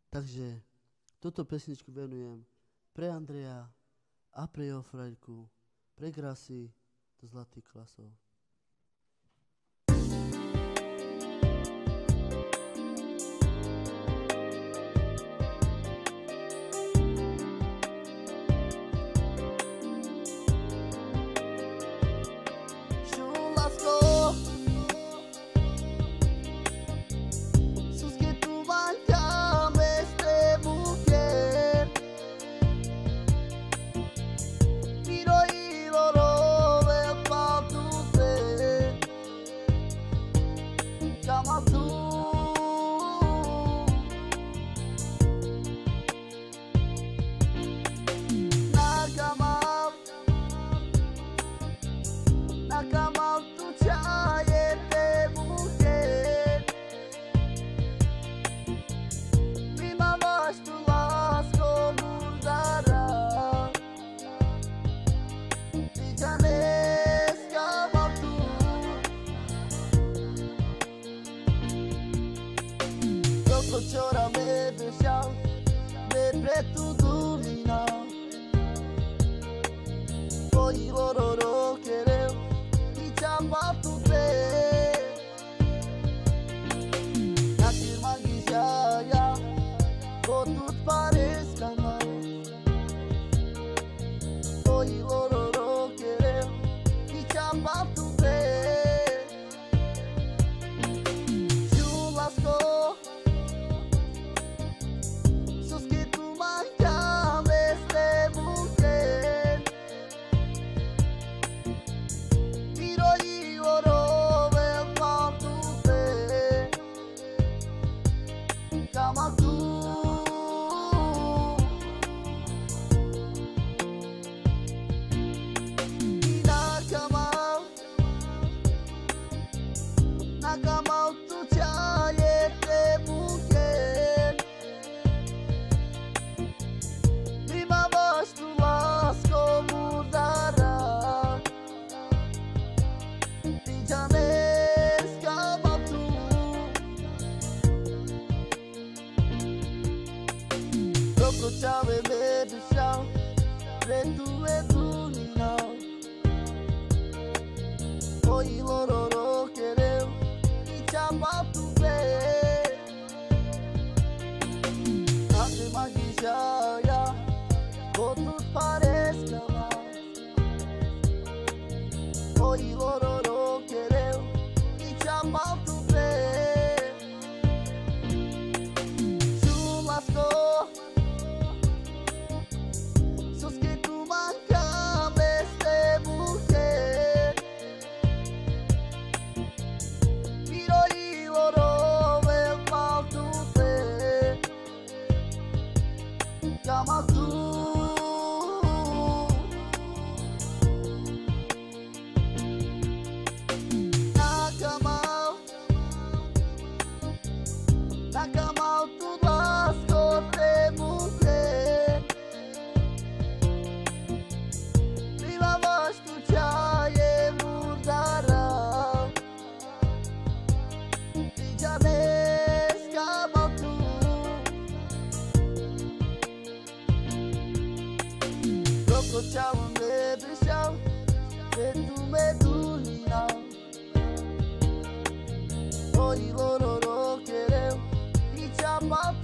Takže túto pesničku venujem pre Andreja a pre jeho fraľku, pre Grasy do Zlatých klasov. Chora me beijão, me preto do minão. Foi lororô quereu e te abato bem. Na firma que já ia, vou tudo parece mais. Foi lororô quereu e te abato bem. Chulasco. Ciao e baby ciao, preto e tu não. Foi lororô quereu e te abato bem. Na firma que já ia, vou tudo parece mais. Foi lororô quereu e te abato bem. Chulasco. Ciao baby ciao, preto me tu não. Foi lororô quereu e te abato.